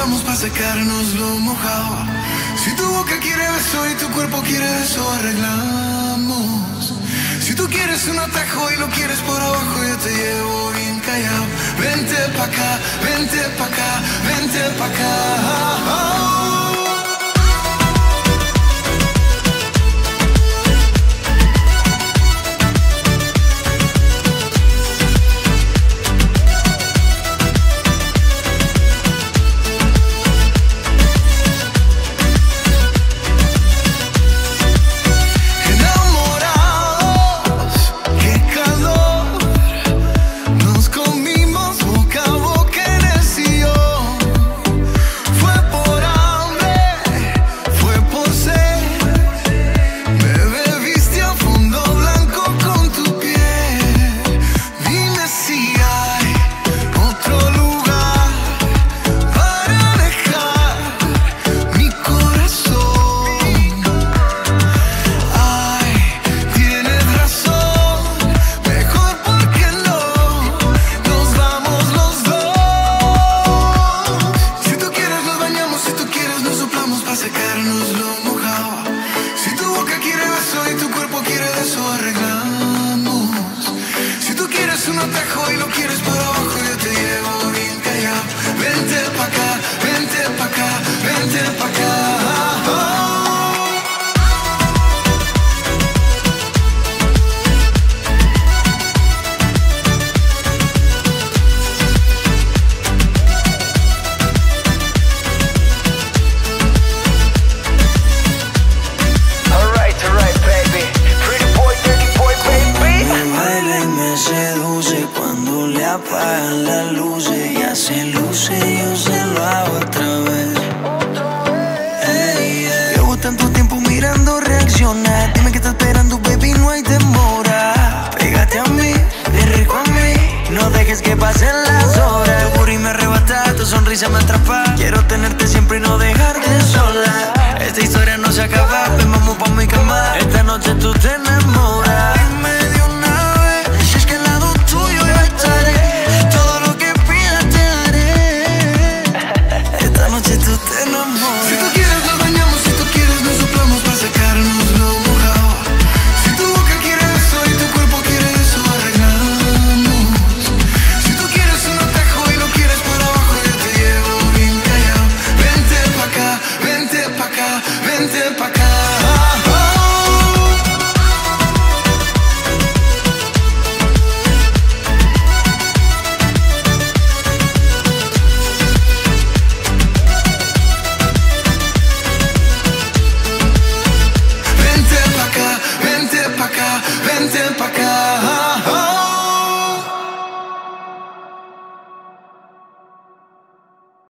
soplamos para secarnos lo mojado. Si tu boca quiere beso y tu cuerpo quiere eso, arreglamos. Si tú quieres un atajo y lo quieres por abajo, yo te llevo bien callado. Vente pa' acá, vente pa' acá, vente pa' acá. Apagan las luces, ya se luce, yo se lo hago otra vez. Hey, yeah. Llevo tanto tiempo mirando reaccionar. Dime que estás esperando, baby, no hay demora. Pégate a mí, bien rico a mí. No dejes que pasen las horas. Tu booty me arrebata, tu sonrisa me atrapa. Quiero tenerte siempre y no dejarte sola. Esta historia no se acaba, ven, vamos pa' mi cama. Esta noche tú te enamoras. Dime de una vez, si es que al lado tuyo yo estaré. Tú te enamoras. Si tú quieres nos bañamos, si tú quieres nos soplamos para secarnos lo mojado. Si tu boca quiere eso y tu cuerpo quiere eso, arreglamos. Si tú quieres un atajo y lo quieres por abajo, yo te llevo bien callado. Vente pa' acá, vente pa' acá, vente pa' acá. Vente pa' acá,